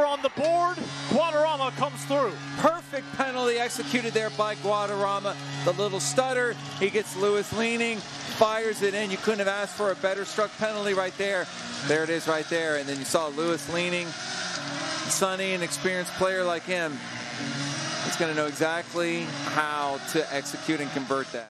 number on the board. Guadarrama comes through. Perfect penalty executed there by Guadarrama. The little stutter, he gets Lewis leaning, fires it in. You couldn't have asked for a better struck penalty right there. There it is right there. And then you saw Lewis leaning. Sonny, an experienced player like him, is going to know exactly how to execute and convert that.